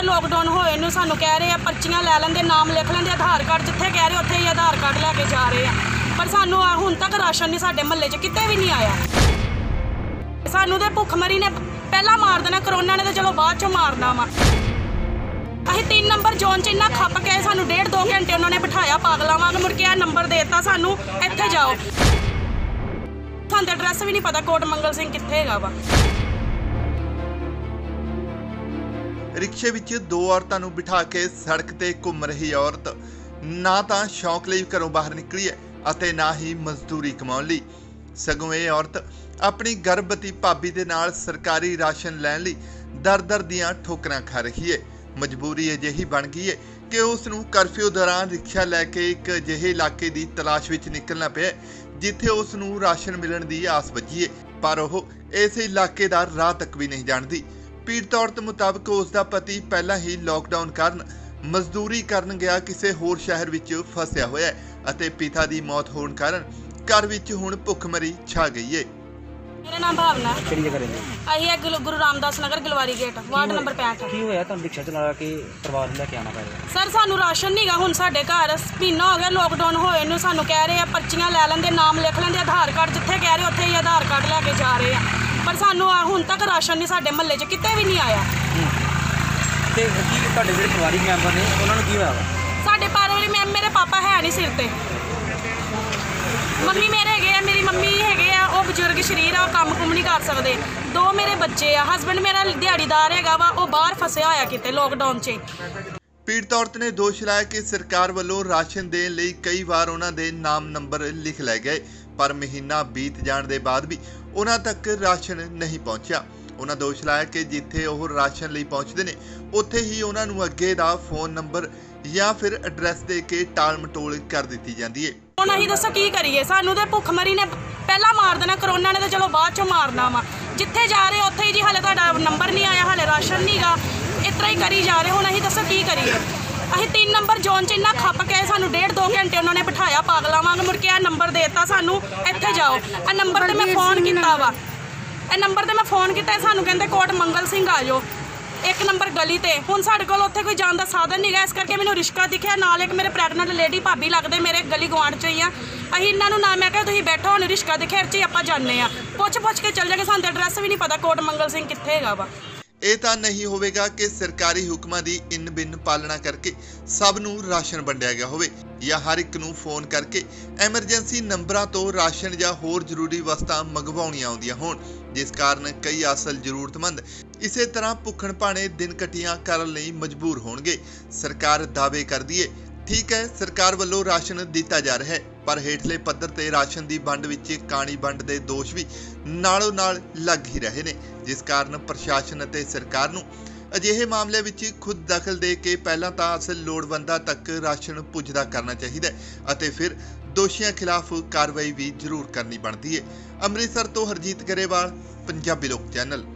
Lockdown होए नूं सानूं कह रहे हैं पर्चियां लै लैंदे, नाम लिख लैंदे, आधार कार्ड जिथे कह रहे उत्थे ही आधार कार्ड लैके जा रहे हैं, पर सानूं हुण तक राशन नहीं साडे महल्ले च किते भी नहीं आया। सानूं ते भुखमरी ने पहला मार देना, करोना ने तो चलो बाद चों मारना वा। ਅਸੀਂ 3 नंबर जोन च इन्ना खप के सानूं 1.5-2 घंटे उन्होंने बिठाया पागलों वांग, मुड़ के नंबर देता सानूं इत्थे जाओ। सानूं तो एड्रैस भी नहीं पता कोट मंगल सिंह कित्थे हैगा वा। रिक्शे विच 2 औरतां नूं बिठा के सड़क ते घुम रही औरत ना तां शौक लई घरों बाहर निकली है अते ना ही मजदूरी कमाउण लई, सगों ये औरत अपनी गर्भवती भाभी दे नाल सरकारी राशन लैण लई दर-दर दीआं ठोकरां खा रही है। मजबूरी अजिही बन गई है कि उस नूं करफ्यू दौरान रिक्शा लैके एक अजिहे इलाके की तलाश विच निकलना पिया जिथे उस नूं राशन मिलण दी आस बची है, पर ओह इस इलाके दा राह तक भी नहीं जाणदी। पीड़ित औरत मुताबक उसका पति पहला ही लॉकडाउन कारण मजदूरी करन गया किसी होर शहर विच फसिया होया है अते पिता की मौत होने कारण घर विच हुण भुखमरी छा गई है। मेरा नाम भावना है। ਕਿਹੜੀ ਜਗ੍ਹਾ ਰਹਿੰਦੇ ਹੋ? अही है गुरु रामदास नगर गलवारी गेट वार्ड नंबर 65। ਕੀ ਹੋਇਆ ਤੁਹਾਨੂੰ ਰਿਕਸ਼ਾ ਚਲਾ ਕੇ ਪਰਿਵਾਰ ਨੂੰ ਲੈ ਕੇ ਆਉਣਾ ਪੈ ਰਿਹਾ? सर सानू राशन नहीं गा हुण साडे घर महीना हो गया लॉकडाउन होए नूं, सानू कह रहे हैं पर्चियां लै लैंदे, नाम लिख लैंदे, आधार कार्ड जिथे कह रहे उत्थे ही आधार कार्ड लैके जा रहे हैं, पर सानू हुण तक राशन नहीं साडे महल्ले च किते भी नहीं आया। ਤੇ ਕੀ ਤੁਹਾਡੇ ਜਿਹੜੇ ਪਰਿਵਾਰਿਕ ਮੈਂਬਰ ਨੇ ਉਹਨਾਂ ਨੂੰ ਕੀ ਹੋਇਆ ਵਾ? साडे पारे मेरे पापा है नहीं सिर ते, मम्मी मेरे हैगे आ, मेरी मम्मी हैगे आ, वो बजुर्ग शरीर आ, काम कुम नहीं कर सकते, 2 मेरे बच्चे आ, हसबैंड मेरा दिहाड़ीदार हैगा वा, वो बाहर फसिया होया किते लॉकडाउन च। पीड़ित औरत ने दोष लाया कि सरकार वालों राशन देने लई कई बार उन्हां दे नाम नंबर लिख लै गए, पर महीना बीत जाण दे बाद भी उन्हां तक राशन नहीं पहुंचा। उन्हां दोष लाया कि जिथे ओह राशन लई पहुंचदे ने उत्थे ही उन्हां नूं अगे दा फोन नंबर या फिर एड्रैस दे के टाल मटोल कर दित्ती जांदी है। ਹੁਣ ਅਸੀਂ ਦੱਸੋ ਕੀ ਕਰੀਏ, ਸਾਨੂੰ ਤੇ ਭੁੱਖਮਰੀ ਨੇ ਪਹਿਲਾਂ ਮਾਰ ਦੇਣਾ, ਕਰੋਨਾ ਨੇ ਤਾਂ ਚਲੋ ਬਾਅਦ ਚੋਂ ਮਾਰਨਾ ਵਾ। ਜਿੱਥੇ ਜਾ ਰਹੇ ਉੱਥੇ ਹੀ ਜੀ ਹਾਲੇ ਤੁਹਾਡਾ ਨੰਬਰ ਨਹੀਂ ਆਇਆ, ਹਾਲੇ ਰਾਸ਼ਨ ਨਹੀਂਗਾ, ਇਸ ਤਰ੍ਹਾਂ ਹੀ ਕਰੀ ਜਾ ਰਹੇ। ਹੁਣ ਅਸੀਂ ਦੱਸੋ ਕੀ ਕਰੀਏ। ਅਸੀਂ 3 ਨੰਬਰ ਜ਼ੋਨ 'ਚ ਇੰਨਾ ਖੱਪ ਕੇ ਸਾਨੂੰ 1.5-2 ਘੰਟੇ ਉਹਨਾਂ ਨੇ ਬਿਠਾਇਆ ਪਾਗਲਾਂ ਵਾਂਗ, ਮੁੜ ਕੇ ਨੰਬਰ ਦੇਤਾ ਸਾਨੂੰ ਇੱਥੇ ਜਾਓ। ਇਹ ਨੰਬਰ ਤੇ ਮੈਂ ਫੋਨ ਕੀਤਾ ਵਾ, ਇਹ ਨੰਬਰ ਤੇ ਮੈਂ ਫੋਨ ਕੀਤਾ, ਸਾਨੂੰ ਕਹਿੰਦੇ ਕੋਟ ਮੰਗਲ ਸਿੰਘ ਆ ਜਾਓ 1 ਨੰਬਰ ਗਲੀ ਤੇ। ਹੁਣ ਸਾਡੇ ਕੋਲ ਉੱਥੇ ਕੋਈ ਜਾਣ ਦਾ ਸਾਧਨ ਨਹੀਂ ਗਾ, ਇਸ ਕਰਕੇ ਮੈਨੂੰ ਰਿਸ਼ਕਾ ਦਿਖਿਆ, ਨਾਲ ਇੱਕ ਮੇਰੇ ਪ੍ਰੈਗਨੈਂਟ ਲੇਡੀ ਭਾਬੀ ਲੱਗਦੇ ਮੇਰੇ ਗਲੀ ਗੁਆਂਢ 'ਚ ਹੀ ਆ। ਅਸੀਂ ਇਹਨਾਂ ਨੂੰ ਨਾ ਮੈਂ ਕਿਹਾ ਤੁਸੀਂ ਬੈਠੋ, ਹੁਣ ਰਿਸ਼ਕਾ ਦਿਖਿਆ 'ਚ ਹੀ ਆਪਾਂ ਜਾਂਦੇ ਆ, ਪੁੱਛ ਕੇ ਚੱਲ ਜਾਗੇ, ਸਾਨੂੰ ਐਡਰੈਸ ਵੀ ਨਹੀਂ ਪਤਾ ਕੋਟ ਮੰਗਲ ਸਿੰਘ ਕਿੱਥੇ ਹੈਗਾ ਵਾ। ਇਹ ਤਾਂ ਨਹੀਂ ਹੋਵੇਗਾ ਕਿ ਸਰਕਾਰੀ ਹੁਕਮਾਂ ਦੀ ਇਨ ਬਿਨ ਪਾਲਣਾ ਕਰਕੇ ਸਭ ਨੂੰ ਰਾਸ਼ਨ ਵੰਡਿਆ ਗਿਆ ਹੋਵੇ ਜਾਂ ਹਰ ਇੱਕ ਨੂੰ ਫੋਨ ਕਰਕੇ ਐਮਰਜੈਂਸੀ ਨੰਬਰਾਂ ਤੋਂ ਰਾਸ਼ਨ ਜਾਂ ਹੋਰ ਜ਼ਰੂਰੀ ਵਸਤਾਂ ਮੰਗਵਾਉਣੀਆਂ ਆਉਂਦੀਆਂ ਹੋਣ, ਜਿਸ ਕਾਰਨ ਕਈ ਅਸਲ ਜ਼ਰੂਰਤਮੰਦ ਇਸੇ ਤਰ੍ਹਾਂ ਭੁੱਖਣ ਭਾਣੇ ਦਿਨ ਕਟੀਆਂ ਕਰਨ ਲਈ ਮਜਬੂਰ ਹੋਣਗੇ। ਸਰਕਾਰ ਦਾਅਵੇ ਕਰਦੀ ਹੈ ਠੀਕ ਹੈ ਸਰਕਾਰ ਵੱਲੋਂ ਰਾਸ਼ਨ ਦਿੱਤਾ ਜਾ ਰਿਹਾ ਹੈ, ਪਰ ਹੇਠਲੇ ਪੱਧਰ ਤੇ ਰਾਸ਼ਨ ਦੀ ਵੰਡ ਵਿੱਚ ਕਾਣੀ ਵੰਡ ਦੇ ਦੋਸ਼ ਵੀ ਨਾਲੋਂ ਨਾਲ ਲੱਗ ਹੀ ਰਹੇ ਨੇ, ਜਿਸ ਕਾਰਨ ਪ੍ਰਸ਼ਾਸਨ ਅਤੇ ਸਰਕਾਰ ਨੂੰ ਅਜਿਹੇ ਮਾਮਲਿਆਂ ਵਿੱਚ ਖੁਦ ਦਖਲ ਦੇ ਕੇ ਪਹਿਲਾਂ ਤਾਂ ਅਸਲ ਲੋੜਵੰਦਾਂ ਤੱਕ ਰਾਸ਼ਨ ਪੁੱਜਦਾ ਕਰਨਾ ਚਾਹੀਦਾ ਹੈ ਅਤੇ ਫਿਰ ਦੋਸ਼ੀਆਂ ਖਿਲਾਫ ਕਾਰਵਾਈ ਵੀ ਜ਼ਰੂਰ ਕਰਨੀ ਬਣਦੀ ਹੈ। ਅੰਮ੍ਰਿਤਸਰ ਤੋਂ ਹਰਜੀਤ ਗਰੇਵਾਲ, ਪੰਜਾਬੀ ਲੋਕ ਚੈਨਲ।